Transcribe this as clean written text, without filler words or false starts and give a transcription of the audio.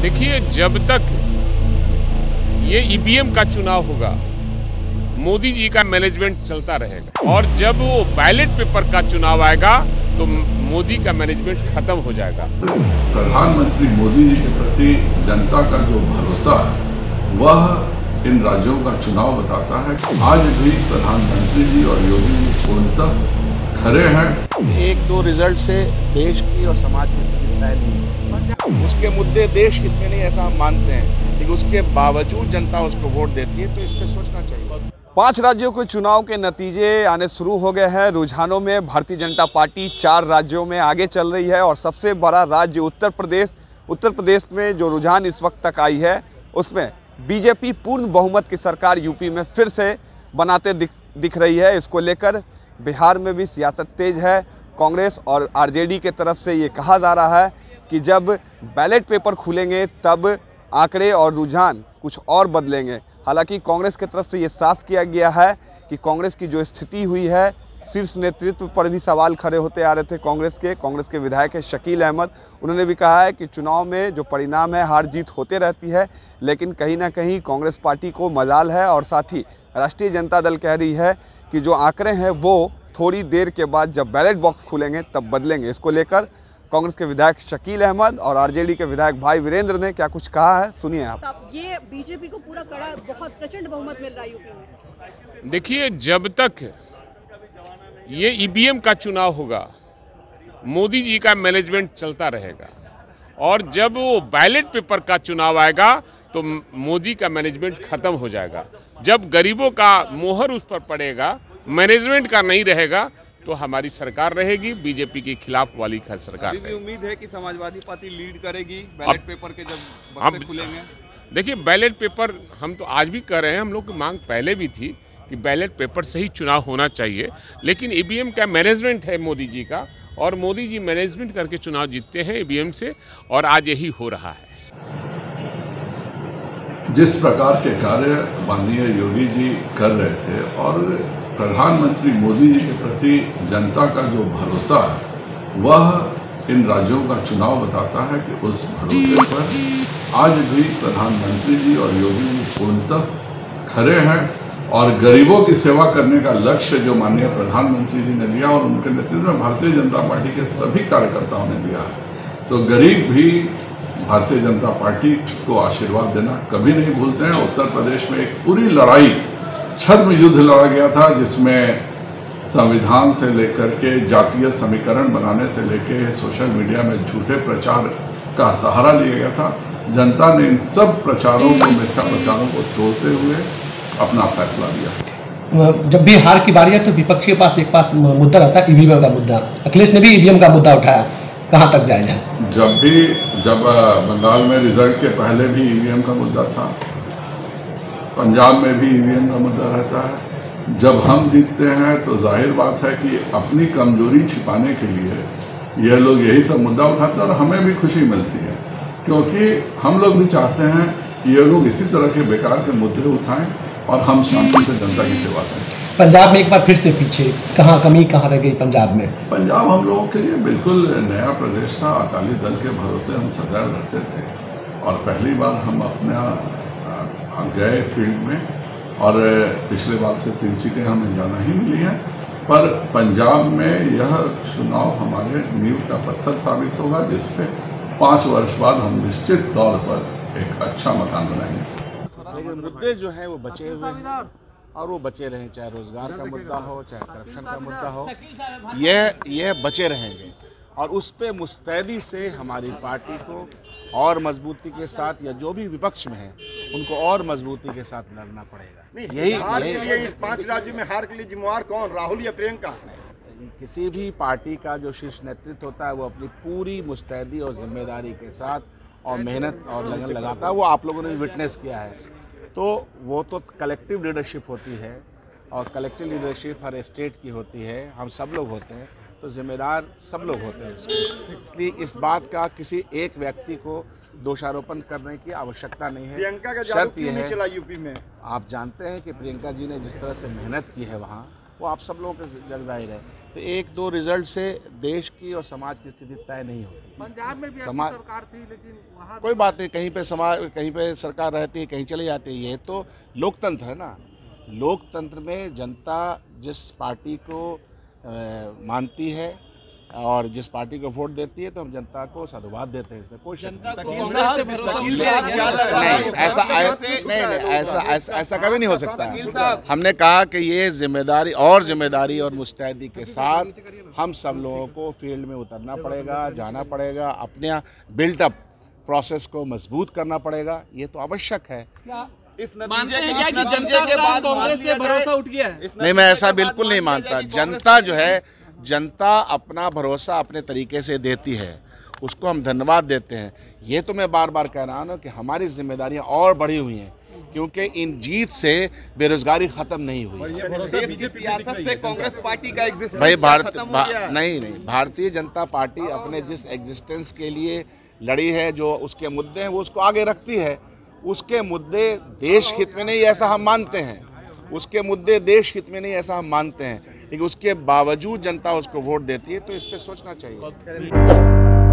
देखिए, जब तक ये ईवीएम का चुनाव होगा, मोदी जी का मैनेजमेंट चलता रहेगा, और जब वो बैलेट पेपर का चुनाव आएगा तो मोदी का मैनेजमेंट खत्म हो जाएगा। प्रधानमंत्री मोदी जी के प्रति जनता का जो भरोसा है वह इन राज्यों का चुनाव बताता है। आज भी प्रधानमंत्री जी और योगी जी पूर्णतः खरे हैं। एक दो रिजल्ट से देश की और समाज की स्थिति तय नहीं है। उसके मुद्दे देश इतने नहीं ऐसा हम मानते हैं, लेकिन उसके बावजूद जनता उसको वोट देती है, तो इस पर सोचना चाहिए। 5 राज्यों के चुनाव के नतीजे आने शुरू हो गए हैं। रुझानों में भारतीय जनता पार्टी 4 राज्यों में आगे चल रही है और सबसे बड़ा राज्य उत्तर प्रदेश में जो रुझान इस वक्त तक आई है उसमें बीजेपी पूर्ण बहुमत की सरकार यूपी में फिर से बनाते दिख रही है। इसको लेकर बिहार में भी सियासत तेज है। कांग्रेस और आरजेडी के तरफ से ये कहा जा रहा है कि जब बैलेट पेपर खुलेंगे तब आंकड़े और रुझान कुछ और बदलेंगे। हालांकि कांग्रेस की तरफ से ये साफ किया गया है कि कांग्रेस की जो स्थिति हुई है, शीर्ष नेतृत्व पर भी सवाल खड़े होते आ रहे थे। कांग्रेस के विधायक है शकील अहमद, उन्होंने भी कहा है कि चुनाव में जो परिणाम है हार जीत होते रहती है, लेकिन कहीं ना कहीं कांग्रेस पार्टी को मजाल है। और साथ ही राष्ट्रीय जनता दल कह रही है कि जो आंकड़े हैं वो थोड़ी देर के बाद जब बैलेट बॉक्स खुलेंगे तब बदलेंगे। इसको लेकर कांग्रेस के विधायक शकील अहमद और आरजेडी के विधायक भाई वीरेंद्र ने क्या कुछ कहा है, सुनिए आप। ये बीजेपी को पूरा कड़ा बहुत प्रचंड बहुमत मिल रहा है यूपी में। देखिए, जब तक ये ईवीएम का चुनाव होगा, मोदी जी का मैनेजमेंट चलता रहेगा, और जब वो बैलेट पेपर का चुनाव आएगा तो मोदी का मैनेजमेंट खत्म हो जाएगा। जब गरीबों का मोहर उस पर पड़ेगा, मैनेजमेंट का नहीं रहेगा, तो हमारी सरकार रहेगी, बीजेपी के खिलाफ वाली सरकार रहेगी। उम्मीद है कि समाजवादी पार्टी लीड करेगी बैलेट पेपर के जब बक्से खुलेंगे। देखिए, बैलेट पेपर हम तो आज भी कर रहे हैं, हम लोग की मांग पहले भी थी कि बैलेट पेपर से ही चुनाव होना चाहिए, लेकिन ईवीएम का मैनेजमेंट है मोदी जी का, और मोदी जी मैनेजमेंट करके चुनाव जीतते हैं ईवीएम से, और आज यही हो रहा है। जिस प्रकार के कार्य माननीय योगी जी कर रहे थे और प्रधानमंत्री मोदी जी के प्रति जनता का जो भरोसा है वह इन राज्यों का चुनाव बताता है कि उस भरोसे पर आज भी प्रधानमंत्री जी और योगी जी पूर्णतः खरे हैं। और गरीबों की सेवा करने का लक्ष्य जो माननीय प्रधानमंत्री जी ने लिया और उनके नेतृत्व में भारतीय जनता पार्टी के सभी कार्यकर्ताओं ने लिया है, तो गरीब भी भारतीय जनता पार्टी को आशीर्वाद देना कभी नहीं भूलते हैं। उत्तर प्रदेश में एक पूरी लड़ाई, छद्म युद्ध लड़ा गया था, जिसमें संविधान से लेकर के जातीय समीकरण बनाने से लेकर सोशल मीडिया में झूठे प्रचार का सहारा लिया गया था। जनता ने इन सब प्रचारों को, मिथ्या प्रचारों को तोड़ते हुए अपना फैसला लिया। जब भी हार की बारी है तो विपक्ष के पास एक मुद्दा रहता है ईवीएम का मुद्दा। अखिलेश ने भी ईवीएम का मुद्दा उठाया, कहाँ तक जाएगा? जब बंगाल में रिजल्ट के पहले भी ईवीएम का मुद्दा था, पंजाब में भी ईवीएम का मुद्दा रहता है। जब हम जीतते हैं तो जाहिर बात है कि अपनी कमजोरी छिपाने के लिए ये लोग यही सब मुद्दा उठाते हैं, और हमें भी खुशी मिलती है, क्योंकि हम लोग भी चाहते हैं कि ये लोग इसी तरह के बेकार के मुद्दे उठाएं और हम शांति से जनता की सेवा करें। पंजाब में एक बार फिर से पीछे, कमी कहाँ रह गई पंजाब में? पंजाब हम लोगों के लिए बिल्कुल नया प्रदेश था। अकाली दल के भरोसे हम सदैव रहते थे, और पहली बार हम अपना गए फील्ड में, और पिछले बार से 3 सीटें हमें ज़्यादा ही मिली हैं। पर पंजाब में यह चुनाव हमारे नींव का पत्थर साबित होगा, जिस पे 5 वर्ष बाद हम निश्चित तौर पर एक अच्छा मकान बनाएंगे। लेकिन मुद्दे जो हैं वो बचे हुए हैं, और वो बचे रहें, चाहे रोजगार का मुद्दा हो, चाहे करप्शन का मुद्दा हो, यह बचे रहेंगे। और उस पे मुस्तैदी से हमारी पार्टी को और मजबूती के साथ, या जो भी विपक्ष में है उनको और मजबूती के साथ लड़ना पड़ेगा। यही हार के लिए, इस 5 राज्यों में हार के लिए जिम्मेवार कौन, राहुल या प्रियंका? किसी भी पार्टी का जो शीर्ष नेतृत्व होता है वो अपनी पूरी मुस्तैदी और जिम्मेदारी के साथ और मेहनत और लगन लगाता है। वो आप लोगों ने भी विटनेस किया है। तो वो तो कलेक्टिव लीडरशिप होती है, और कलेक्टिव लीडरशिप हर स्टेट की होती है, हम सब लोग होते हैं, तो जिम्मेदार सब लोग होते हैं उसके। इसलिए इस बात का किसी एक व्यक्ति को दोषारोपण करने की आवश्यकता नहीं है। प्रियंका का जादू क्यों नहीं चला यूपी में? आप जानते हैं कि प्रियंका जी ने जिस तरह से मेहनत की है वहाँ, वो आप सब लोगों के जग जाहिर है। तो एक दो रिजल्ट से देश की और समाज की स्थिति तय नहीं होती। पंजाब में भी समाज सरकार थी, लेकिन वहाँ कोई बात नहीं, कहीं पे समाज, कहीं पे सरकार रहती है, कहीं चली जाती है। ये तो लोकतंत्र है ना। लोकतंत्र में जनता जिस पार्टी को मानती है और जिस पार्टी को वोट देती है, तो हम जनता को साधुवाद देते हैं। इसमें कोई जनता को ऐसा कभी नहीं हो सकता। हमने कहा कि ये जिम्मेदारी और मुस्तैदी के साथ हम सब लोगों को फील्ड में उतरना पड़ेगा, जाना पड़ेगा, अपने बिल्टअप प्रोसेस को मजबूत करना पड़ेगा। ये तो आवश्यक है। मानते हैं क्या कि जनता के बाद कांग्रेस से भरोसा उठ गया है? नहीं, मैं ऐसा बिल्कुल नहीं मानता। जनता जो है, जनता अपना भरोसा अपने तरीके से देती है, उसको हम धन्यवाद देते हैं। ये तो मैं बार बार कह रहा हूँ ना कि हमारी जिम्मेदारियां और बढ़ी हुई हैं, क्योंकि इन जीत से बेरोजगारी खत्म नहीं हुई। देश की सियासत से कांग्रेस पार्टी का एग्जिस्टेंस भाई नहीं, भारतीय जनता पार्टी अपने जिस एग्जिस्टेंस के लिए लड़ी है, जो उसके मुद्दे हैं, वो उसको आगे रखती है। उसके मुद्दे देश हित में नहीं, ऐसा हम मानते हैं। उसके मुद्दे देश हित में नहीं, ऐसा हम मानते हैं, लेकिन उसके बावजूद जनता उसको वोट देती है, तो इस पर सोचना चाहिए।